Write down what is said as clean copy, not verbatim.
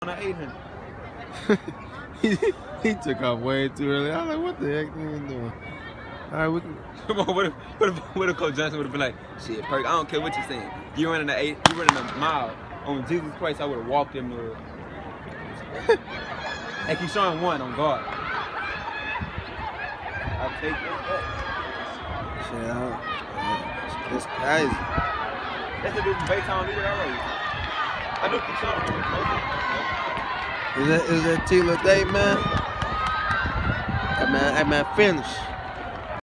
on an 800. he took off way too early. I was like, what the heck are you doing? All right, we can. Come on, what if Coach Johnson would have been like, shit, Perk, I don't care what you're saying. You running a mile on Jesus Christ, I would have walked him to Hey, Keyshawn won on guard. I'll take that. Shit, that's crazy. That's the dude from Baytown leader already. I knew Keyshawn. Is that Tila Day, man? Hey man, finish.